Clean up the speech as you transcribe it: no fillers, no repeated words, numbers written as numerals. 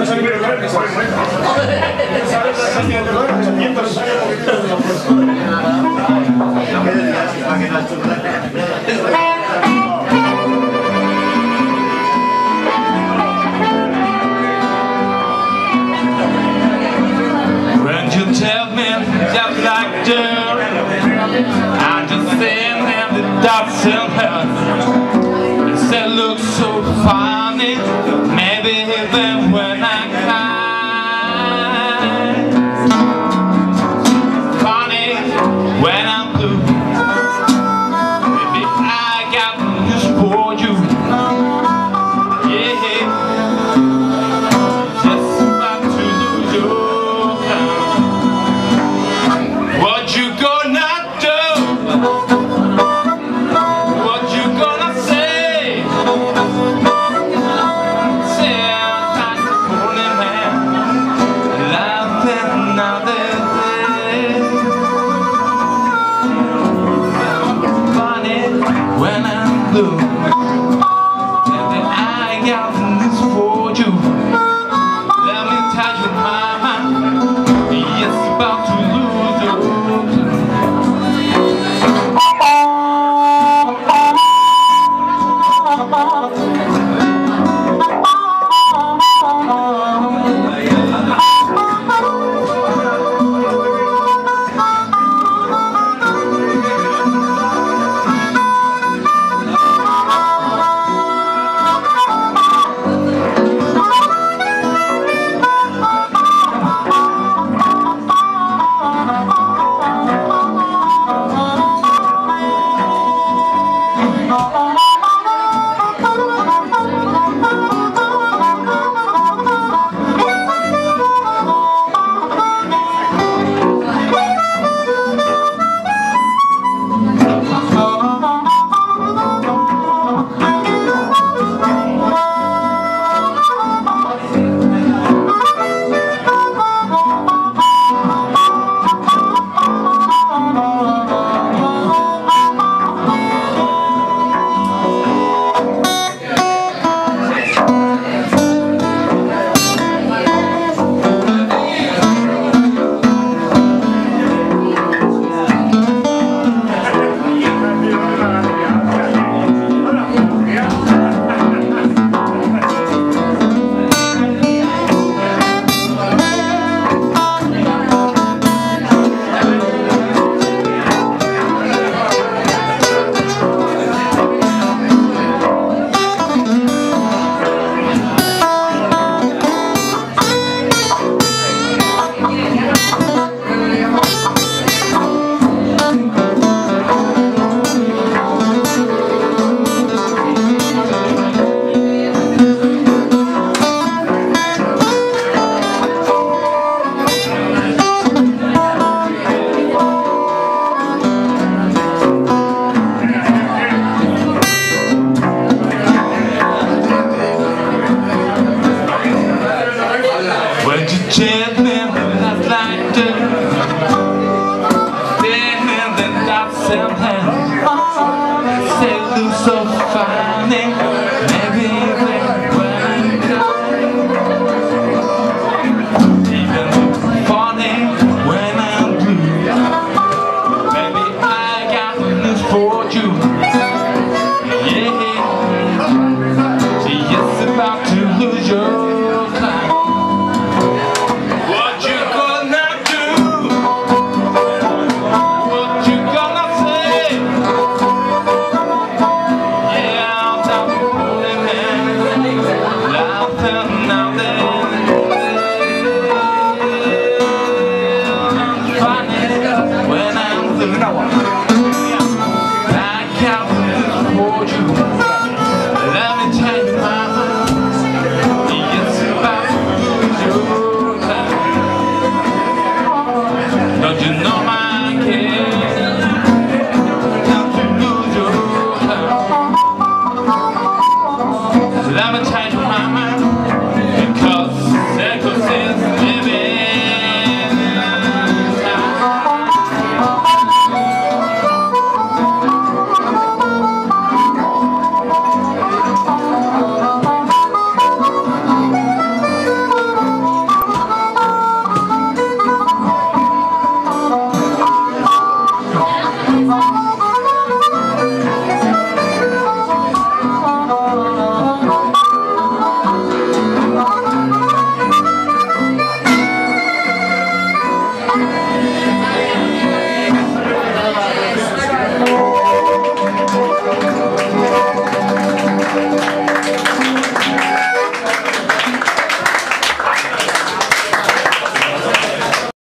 When you tell me just like dirt, I just stand and the dots in her. It said look so funny, maybe even when I cry. Funny when I'm blue, maybe I got news for you. Yeah, just about to lose your time. What you gonna do? What you gonna say? Say I'm like a holy man, laughing another day. Funny when I'm blue, and I got this for you. Let me tell you, mama, yes, about to lose your so funny, maybe when I'm even funny when I'm blue. Baby, I got news for you. Yeah, she's about to lose your time. What you gonna do? What you gonna say? Yeah, I'm not the man, laughing now.